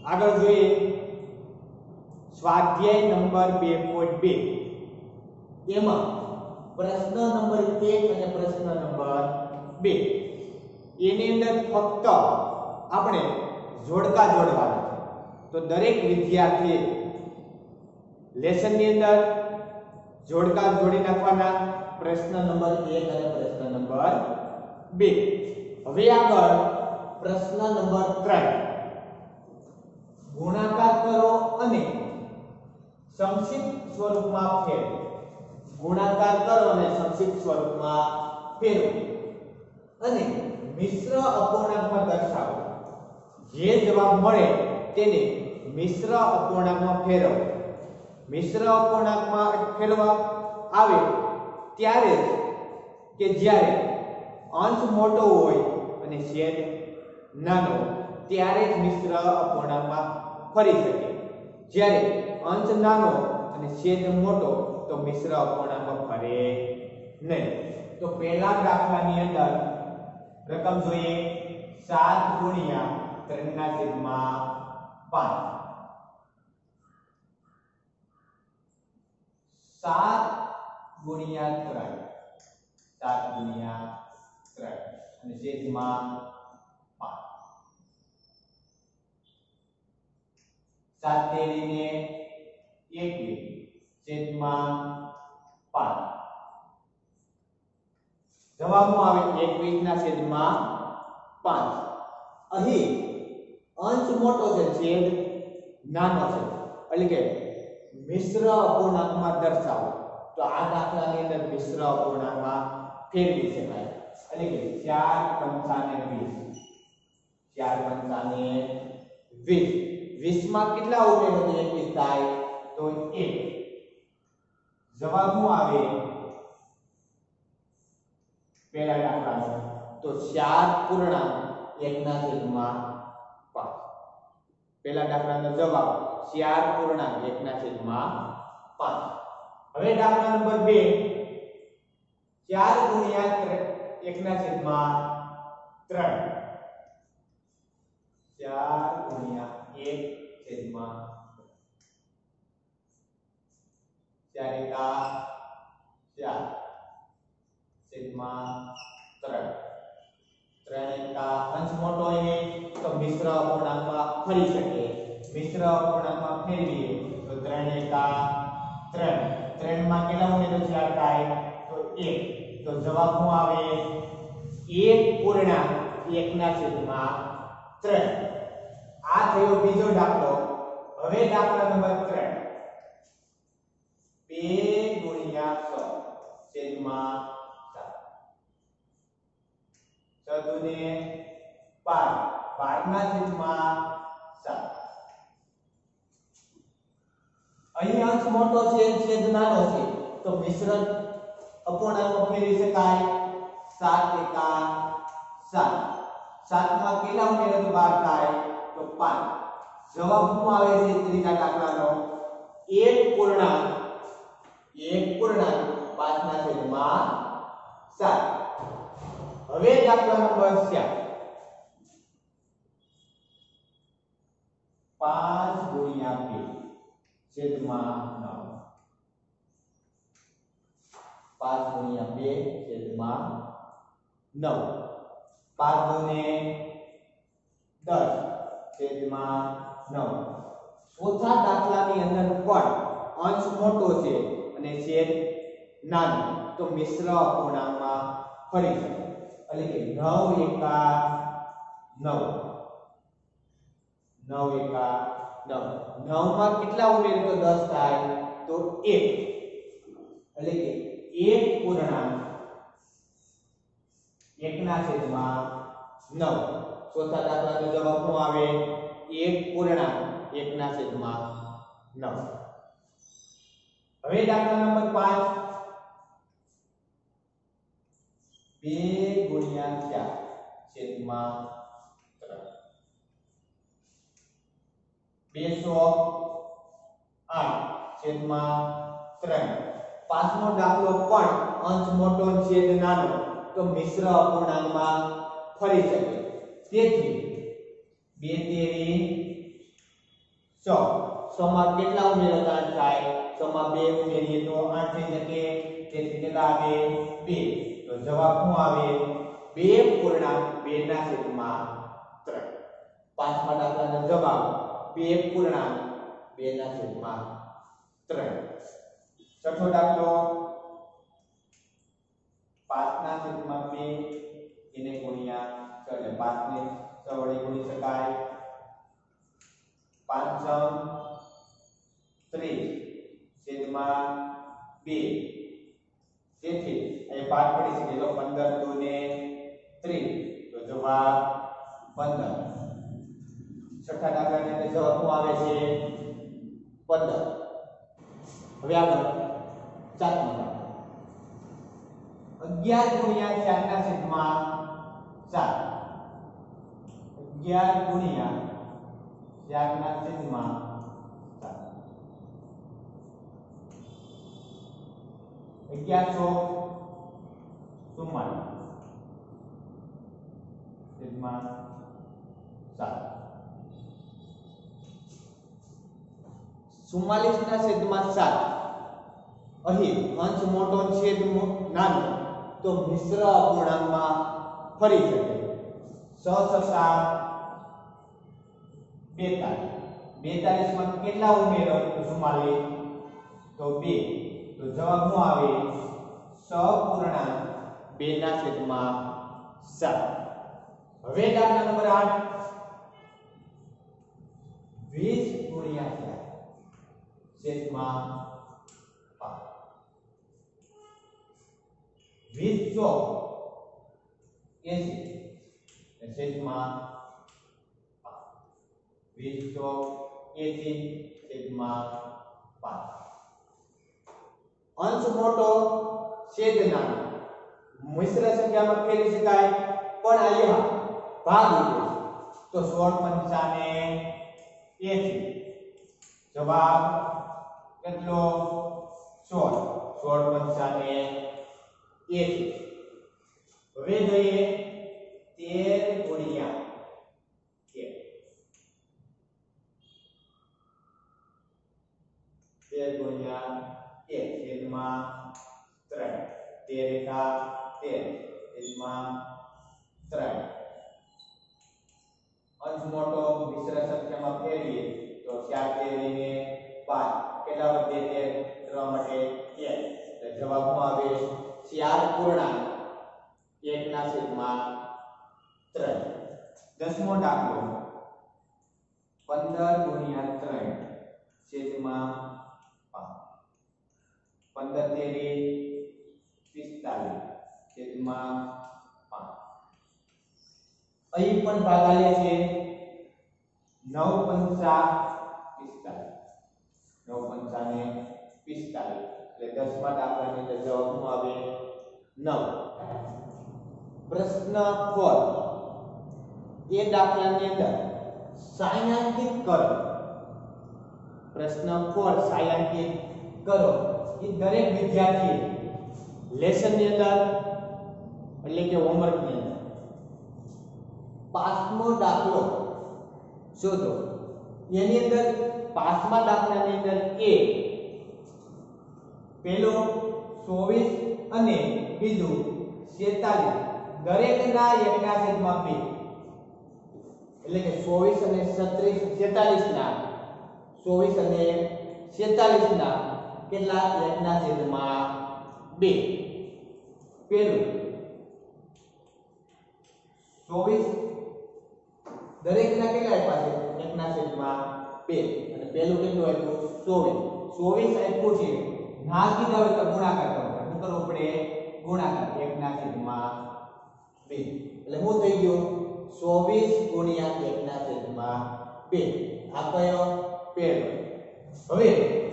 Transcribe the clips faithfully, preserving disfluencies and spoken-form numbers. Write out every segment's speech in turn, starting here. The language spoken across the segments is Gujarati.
આગળ જોઈએ સ્વાધ્યાય નંબર બે પોઈન્ટ બે એમાં પ્રશ્ન નંબર એક અને પ્રશ્ન નંબર બે એની અંદર ફક્ત આપણે જોડકા જોડવાના છે. તો દરેક વિદ્યાર્થીએ લેસન ની અંદર જોડકા જોડી નાખવાના પ્રશ્ન નંબર એક અને પ્રશ્ન નંબર બે. હવે આગળ પ્રશ્ન નંબર ત્રણ ગુણાકાર કરો અને સંક્ષિપ્ત સ્વરૂપમાં ફેરવો. ગુણાકાર કરો અને સંક્ષિપ્ત સ્વરૂપમાં ફેરવો અને મિશ્ર અપૂર્ણાંકમાં દર્શાવો. જે જવાબ મળે તેને મિશ્ર અપૂર્ણાંકમાં ફેરવો. મિશ્ર અપૂર્ણાંકમાં ફેરવા આવે ત્યારે કે જ્યારે અંશ મોટો હોય અને છેદ નાનો, ત્યારે જ મિશ્ર અપૂર્ણાંકમાં ફરી શકે. જ્યારે અંશ નાનો અને છેદ મોટો તો મિશ્ર અપૂર્ણાંકમાં ફરે નહીં. તો પહેલા દાખલાની અંદર રકમ જોઈએ સાત ગુણ્યા ત્રણ ના છેદમાં પાંચ. સાત ગુણ્યા ત્રણ, સાત ગુણ્યા ત્રણ અને છેદમાં પાંચ. સાત તેરીને એકવીસ છેદમાં પાંચ. જવાબમાં આવે એકવીસ ના છેદમાં પાંચ. અહીં અંશ મોટો છે, છેદ નાનો છે, એટલે કે મિશ્ર અપૂર્ણાંકમાં દર્શાવો. તો આ દાખલાની અંદર મિશ્ર અપૂર્ણાંકમાં ફેરવી શકાય. એટલે કે ચાર પંચાને વીસ, ચાર પંચાને વીસ. વીસ માં કેટલા ઉમેરો તો એકવીસ થાય તો એક. જવાબ શું આવે પહેલા દાખલાનો તો ચાર પૂર્ણાંક એક ના છેદમાં પાંચ. પહેલા દાખલાનો જવાબ ચાર પૂર્ણાંક એક ના છેદમાં પાંચ. હવે દાખલા નંબર બે ચાર ગુણ્યા એક ના છેદમાં ત્રણ. ચાર ગુણ્યા એક છેદમાં ચાર એકા ચાર છેદમાં ત્રણ. ત્રણ એકા અંશ મોટો હોય તો મિશ્ર અપૂર્ણાંકમાં ફરી શકે. મિશ્ર અપૂર્ણાંકમાં ફેરવીએ તો ત્રણ એકા ત્રણ. ત્રણ માં કેટલા ઉમેરો ચાર થાય તો એક. તો જવાબ શું આવે એક પૂર્ણાંક એક ના છેદમાં ત્રણ. આ થયો બીજો દાખલો. હવે દાખલા નંબર ત્રણ બે ગુણ્યા છ છેદમાં સાત. છ દૂને બાર, બાર ના છેદમાં સાત. અહીં અંશ મોટો છે, છેદ નાનો છે, તો મિશ્ર અપૂર્ણાંકમાં ફેરવી શકાય. સાત એકા સાત. સાત માં કેટલા ઉમેરો તો બાર થાય તો પાંચ. જવાબ શું આવે છે ત્રીજા દાખલાનો એક પૂર્ણાંક એક પૂર્ણાંક પાંચ ના છેદમાં સાત. હવે દાખલા નંબર ચાર પાંચ ગુણ્યા બે છેદમાં નવ. પાંચ ગુણ્યા બે છેદમાં નવ. પાંચ દૂને દસ છેદમાં નવ. ચોથા દાખલાની અંદર પણ અંશ મોટો છે અને છેદ નાનો, તો મિશ્ર અપૂર્ણાંકમાં ફરી શકે. એટલે કે નવ એકા નવ, નવ એકા નવ. નવ માં કેટલા ઉમેરો તો દસ થાય તો એક. એટલે કે એક પૂર્ણાંક એક ના છેદમાં નવ. ચોથા દાખલાનો જવાબ શું આવે એક પૂર્ણાંક એક ના છેદમાં નવ. હવે દાખલા નંબર પાંચ બે ગુણ્યા ચાર છેદમાં ત્રણ. બેસો આઠ છેદમાં ત્રણ. પાંચમો દાખલો પણ અંશ મોટો છેદ નાનો, તો મિશ્ર અપૂર્ણાંકમાં ફરી શકે. તેથી બે તેરી સો સો માં કેટલા ઉમેરો તો આઠ થાય સો માં બે ઉમેરીએ તો આઠ થઈ શકે તેથી કેટલા આવે બે તો જવાબ શું આવે બે પૂર્ણાંક બે ના છેદમાં ત્રણ પાંચમા દાખલાનો જવાબ બે પૂર્ણાંક બે ના છેદમાં ત્રણ છઠ્ઠો દાખલો પાંચ ના છેદમાં બે એને ગુણ્યા છ એટલે પાંચ ને છ વડે ગુણી શકાય પાંચ ત્રીસ છેદમાં બે તેથી અહીં પાંચ પડી શકે તો પંદર દુ ને ત્રીસ તો જવાબ પંદર છઠ્ઠા દાખલાની અંદર જવાબ શું આવે છે પંદર હવે આગળ સાતમો દાખલો અગિયાર ગુણ્યા ચાર ના છેદમાં સાત અગિયાર ગુણ્યા ચાર ના છેદમાં સાત અગિયારસો ચુમ્માલીસ છેદમાં સાત ચુમ્માલીસ ના છેદમાં સાત અહીં અંશ મોટો છેદ નાનો તો મિશ્ર અપૂર્ણાંકમાં ફરી શકે છ સાત બેતાલીસ બેતાલીસ માં કેટલા ઉમેરો તો ચુમ્માલીસ તો બે તો જવાબ શું આવે છ પૂર્ણાંક બે ના છેદમાં સાત હવે દાખલા નંબર આઠ વીસ ગુણ્યા ચાર છેદમાં પાંચ વીસ ચોક એસી છેદમાં પાંચ વીસ ચોક એસી છેદમાં પાંચ અંશ મોટો છેદ નાનો મિશ્ર સંખ્યામાં ફેરવી શકાય પણ અહીંયા ભાગ લીધો તો સોળ પંચાને એસી જવાબ કેટલો સોળ સોળ પંચાને એસી હવે જોઈએ તેર ગુણ્યા તેર તેર ગુણ્યા એક છેદમાં ત્રણ તેર એકા તેર છેદમાં ત્રણ અંશ મોટો મિશ્ર સંખ્યામાં ફેરવીએ તો ચાર તેરીને પાંચ કેટલા વધે તેર કરવા માટે એક એટલે જવાબમાં આવે ચાર પૂર્ણાંક એક ના છેદમાં ત્રણ દસમો દાખલો પંદર ગુણ્યા ત્રણ છેદમાં પાંચ પંદર તેરી પિસ્તાલીસ છેદમાં પાંચ અહીં પણ ભાગાલે છે નવ પંચા પિસ્તાલીસ નવ પંચાને પિસ્તાલીસ એટલે દસમા દાખલાની અંદર જવાબ શું આવે નવ પ્રશ્ન ફોર એ દાખલાની અંદર સાયાંકિત કરો પ્રશ્ન ફોર સાયાંકિત કરો એ દરેક વિદ્યાર્થી લેસન ની અંદર એટલે કે હોમવર્ક ની અંદર પાંચમો દાખલો શોધો એની અંદર પાંચમા દાખલાની અંદર એ પહેલો ચોવીસ અને બીજું છેતાલીસ દરેકના એકના છેદમાં બે એટલે કે ચોવીસ અને છત્રીસ છેતાલીસ ના ચોવીસ અને છેતાલીસ ના કેટલા એકના છેદમાં બે પહેલું ચોવીસ દરેકના કેટલા આપ્યા છે એકના છેદમાં બે અને પહેલું કેટલું આપ્યું ચોવીસ ચોવીસ આપ્યું છે ના કીધા હોય તો ગુણાકાર કરો શું કરવું પડે ગુણાકાર એકના છેદમાં બે એટલે શું થઈ ગયું ચોવીસ ગુણ્યા એકના છેદમાં બે આ કયો પહેલો હવે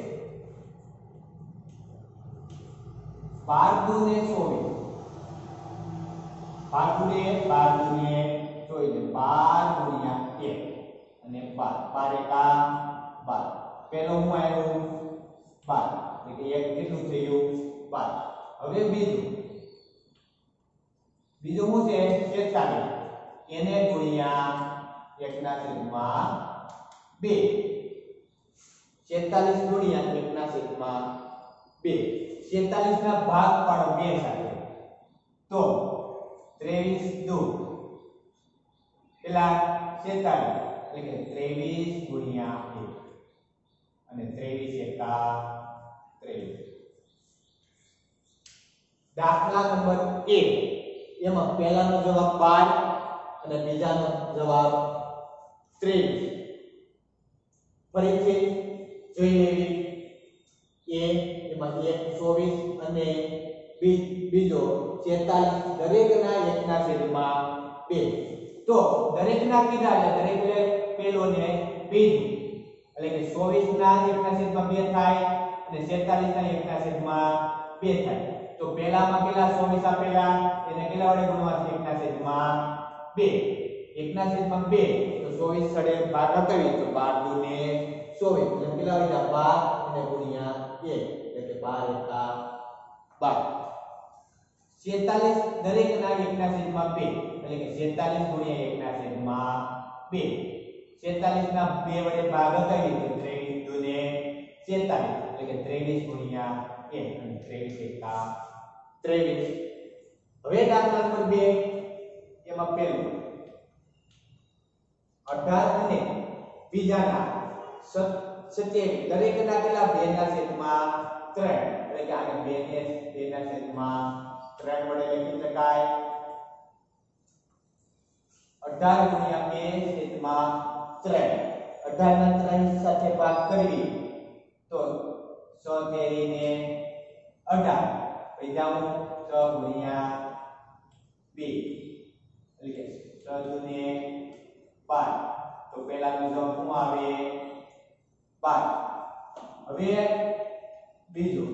બાર દુ ને ચોવીસ બાર દુ ને બાર દુ ને ચોવીસ બાર ગુણ્યા એક અને બાર બાર એકા બાર પહેલો હું આવ્યો બાર એટલે કે એક કેટલું થયું બાર હવે બીજું બીજું શું છે છેતાલીસ એને ગુણ્યા એકના છેદમાં બે છેતાલીસ ગુણ્યા એક ના છેદમાં બે. છેતાલીસ ના ભાગ પાડો બે સાથે તો ત્રેવીસ દુ પેલા છેતાલીસ એટલે કે ત્રેવીસ ગુણ્યા એક અને ત્રેવીસ એકા ત્રેવીસ. દાખલા નંબર એક એમાં પહેલાનો જવાબ બાર અને બીજાનો જવાબ ત્રેવીસ. ફરીથી જોઈ લેવી. એ એમાં એક ચોવીસ અને બીજો છેતાલીસ દરેકના એકના છેદમાં બે. તો દરેકના કીધા એટલે દરેક એટલે પેલો ને બીજું એટલે કે ચોવીસ ના એકના છેદમાં બે થાય અને છેતાલીસ ના એકના છેદમાં બે થાય. તો પહેલામાં કેટલા ચોવીસ આપેલા એને કેટલા વડે ગુણવાથી એકના છેદમાં બે. એકના છેદમાં બે તો ચોવીસ વડે ભાગ કરીએ તો બાર દુ ને ચોવીસ એટલે કેટલા વડે બાર અને ગુણ્યા એક એટલે કે બાર એકા બાર. છેતાલીસ દરેકના એકના છેદમાં બે એટલે કે છેતાલીસ ગુણ્યા એકના છેદમાં બે. છેતાલીસ ના બે વડે ભાગ કરીએ તો ત્રેવીસ દુ ને છેતાલીસ એટલે કે ત્રેવીસ ગુણ્યા એક અને ત્રેવીસ એકા ત્રેવીસ. હવે દાખલા નંબર બે એમાં પહેલું અઢાર અને બીજાના સત્યાવીસ દરેકના કેટલા બે ના છેદમાં ત્રણ એટલે કે આને બે ને બે ના છેદમાં ત્રણ વડે લખી શકાય. અઢાર ગુણ્યા બે છેદમાં ત્રણ. અઢાર ના ત્રણ સાથે ભાગ કરવી તો છ તેરી ને અઢાર બીજાનું છ ગુણ્યા બે એટલે કે છ દુ ને બાર. તો પહેલાનો જવાબ શું આવે બાર. હવે બીજો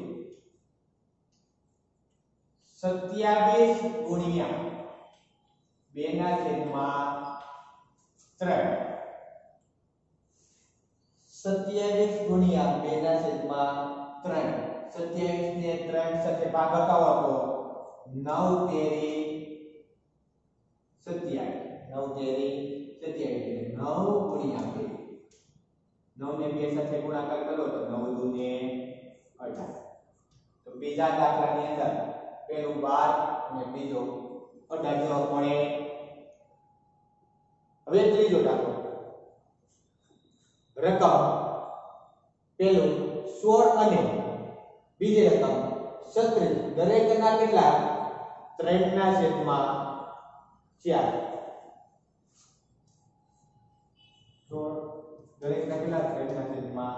સત્યાવીસ ગુણ્યા બે ના છેદમાં ત્રણ. સત્યાવીસ ગુણ્યા બે ના છેદમાં ત્રણ. સત્યાવીસ ને ત્રણ સાથે ભાગાકારો તો નવ તેરી સત્યાવીસ. નવ તેરી સત્યાવીસ એટલે નવ ગુણ્યા બે. નવ ને બે સાથે ગુણાકાર કરો તો નવ દુ ને અઢાર. તો બીજા દાખલાની અંદર પેલું બાર અને બીજો અઢાર જવાબ મળે. હવે ત્રીજો દાખલો રકમ પેલું સોળ અને બીજી રકમ છત્રીસ દરેકના કેટલા ત્રણ ના છેદમાં ચાર. સોળ દરેકના કેટલા ત્રણ ના છેદમાં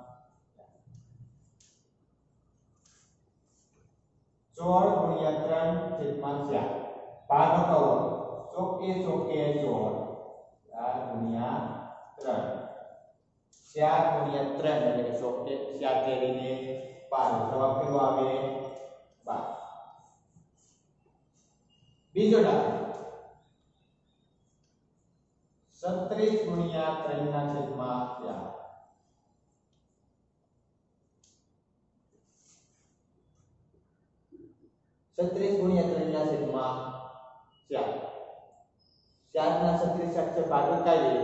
સોળ ગુણ્યા ત્રણ છેદમાં ચાર. ભાગ કહો ચોકે ચોકે સોળ ચાર ગુણ્યા ત્રણ. ચાર ગુણ્યા ત્રણ એટલે કે ચોકે ચાર તેરી ને બાર. જવાબ કેટલો આવે બાર. બીજો દાખલો છત્રીસ ગુણ્યા ત્રણ ના છેદમાં ચાર. છત્રીસ ગુણ્યા ત્રણ ના છેદમાં ચાર. ચાર ના છત્રીસ સાથે ભાગ કરીએ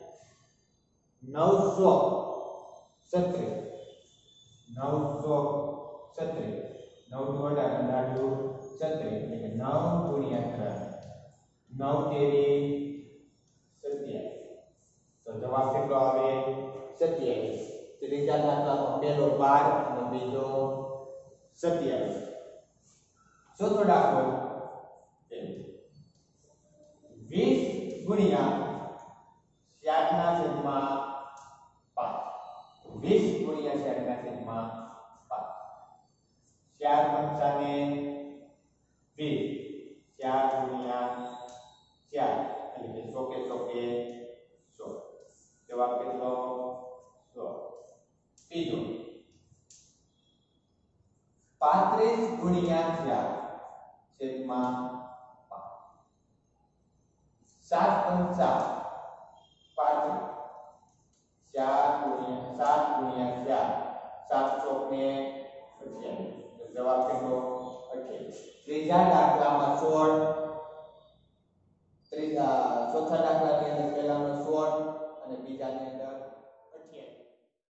નવસો છત્રીસ. નવસો છત્રીસ. નવ દુ અઢાર અઢાર દુ છત્રીસ એટલે કે નવ ગુણ્યા ત્રણ. નવ તેરી સત્યાવીસ. તો જવાબ કેટલો આવે સત્યાવીસ. ત્રીજા દાખલામાં પહેલો બાર અને બીજો સત્યાવીસ. ચોથો દાખલો વીસ ગુણ્યા ચાર ના છેદમાં પાંચ. વીસ ગુણ્યા ચાર ના છેદમાં પાંચ. ચાર પંચાને વીસ. ચાર ગુણ્યા ચાર એટલે કે ચોકે ચોકે સો. જવાબ કેટલો સો. ત્રીજો પાંત્રીસ ગુણ્યા ચાર છેદમાં પાંચ. સાત પંચા પાંત્રીસ. ચાર ગુણ્યા સાત ગુણ્યા ચાર સાત ચોક ને અઠ્યાવીસ. જવાબ કેટલો અઠ્યાવીસ. ત્રીજા દાખલામાં સોળ. ત્રીજા ચોથા દાખલાની અંદર પહેલાનો સોળ અને બીજાની અંદર અઠ્યાવીસ.